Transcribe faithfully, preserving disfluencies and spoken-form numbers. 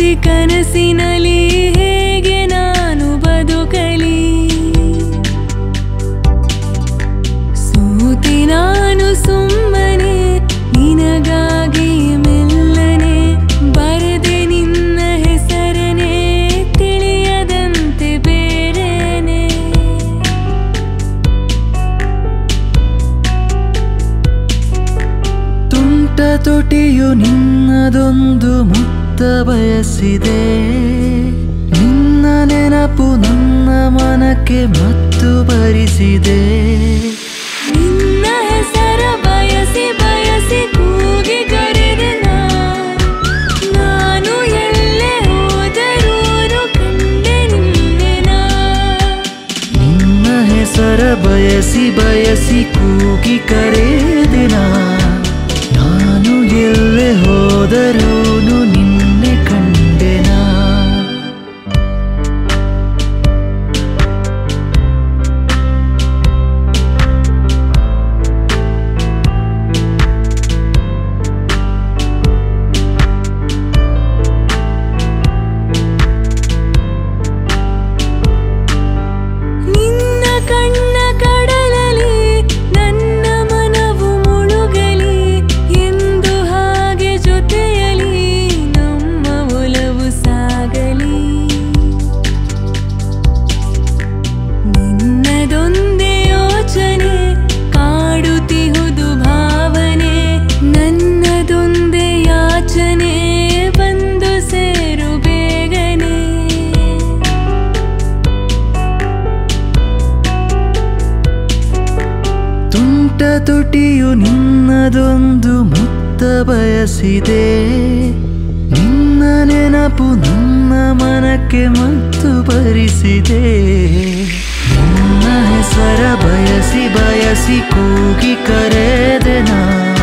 ಪ್ರತಿ ಕನಸಿನಲ್ಲಿ ಹೇಗೆ ನಾನು ಬದುಕಲಿ ಸೋತಿ ನಾನು ಸುಮ್ಮನೆ ನಿನಗಾಗಿ ಮೆಲ್ಲನೆ ಬರೆದೆ ನಿನ್ನ ಹೆಸರನೆ ತಿಳಿಯದಂತೆ ಬೇರೆನೆ ತುಂಟ ತೊಟಿಯು ನಿನ್ನದೊಂದು ಮುತ್ತ ಬಯಸಿದೆ ನಿನ್ನ ನೆನಪು ನನ್ನ ಮನಕ್ಕೆ ಮತ್ತು ಭರಿಸಿದೆ ನಿನ್ನ ಹೆಸರ ಬಯಸಿ ಬಯಸಿ ಕೂಗಿ ಕರೆದೆ ನಾನು ಎಲ್ಲೇ ಹೋದರೂ ಕಂಡೆ ನಿನ್ನೆನ ನಿನ್ನ ಹೆಸರ ಬಯಸಿ ಬಯಸಿ ಕೂಗಿ ಕರೆದೆ ನಾನು ಎಲ್ಲೇ ಹೋದರೂ ನಿನ್ನೆ ಕಂಡೆನಾ ನಿನ್ನ ಕಣ್ಣ ಕಡಲಲ್ಲಿ ನನ್ನ ಮನವು ಮುಳುಗಲಿ ಎಂದು ಹಾಗೆ ಜೊತೆಯಲಿ ನಮ್ಮ ಒಲವು ಸಾಗಲಿ ನಿನ್ನದೊಂದೇ ಯೋಚನೆ ಕಾಡುತ್ತಿಹುದು ಭಾವನೆ ನನ್ನದೊಂದೇ ಯಾಚನೆ ಬಂದು ಸೇರು ಬೇಗನೆ ತುಂಟ ತುಟಿಯು ನಿನ್ನದೊಂದು ಮುತ್ತ ಬಯಸಿದೆ ನಿನ್ನ ನೆನಪು ನನ್ನ ಮನಕ್ಕೆ ಮತ್ತು ಭರಿಸಿದೆ ನಿನ್ನ ಹೆಸರ ಬಯಸಿ ಬಯಸಿ ಕೂಗಿ ಕರೆದೆ ನಾ